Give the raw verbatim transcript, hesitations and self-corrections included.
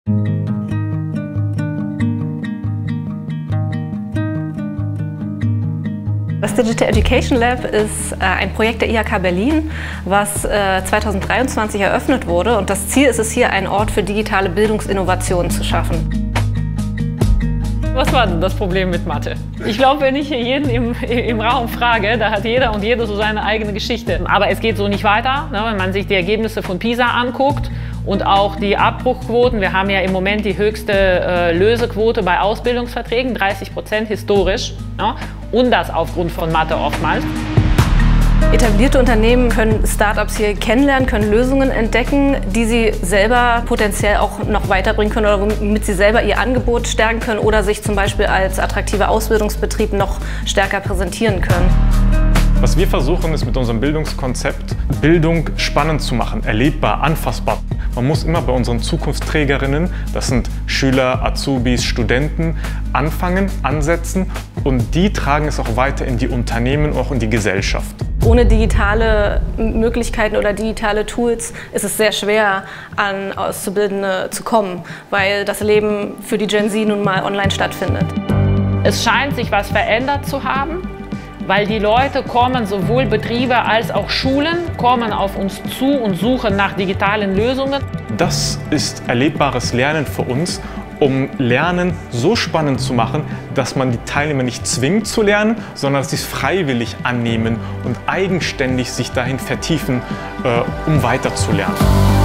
Das Digital Education Lab ist äh, ein Projekt der I H K Berlin, was äh, zweitausenddreiundzwanzig eröffnet wurde. Und das Ziel ist es, hier einen Ort für digitale Bildungsinnovationen zu schaffen. Was war denn das Problem mit Mathe? Ich glaube, wenn ich hier jeden im, im Raum frage, da hat jeder und jede so seine eigene Geschichte. Aber es geht so nicht weiter, ne, wenn man sich die Ergebnisse von PISA anguckt und auch die Abbruchquoten. Wir haben ja im Moment die höchste äh, Lösequote bei Ausbildungsverträgen, dreißig Prozent historisch. Ne, und das aufgrund von Mathe oftmals. Etablierte Unternehmen können Startups hier kennenlernen, können Lösungen entdecken, die sie selber potenziell auch noch weiterbringen können oder womit sie selber ihr Angebot stärken können oder sich zum Beispiel als attraktiver Ausbildungsbetrieb noch stärker präsentieren können. Was wir versuchen, ist mit unserem Bildungskonzept Bildung spannend zu machen, erlebbar, anfassbar. Man muss immer bei unseren Zukunftsträgerinnen, das sind Schüler, Azubis, Studenten, anfangen, ansetzen und die tragen es auch weiter in die Unternehmen, auch in die Gesellschaft. Ohne digitale Möglichkeiten oder digitale Tools ist es sehr schwer, an Auszubildende zu kommen, weil das Leben für die Gen Z nun mal online stattfindet. Es scheint sich was verändert zu haben, weil die Leute kommen, sowohl Betriebe als auch Schulen, kommen auf uns zu und suchen nach digitalen Lösungen. Das ist erlebbares Lernen für uns, um Lernen so spannend zu machen, dass man die Teilnehmer nicht zwingt zu lernen, sondern dass sie es freiwillig annehmen und eigenständig sich dahin vertiefen, äh, um weiter zu lernen.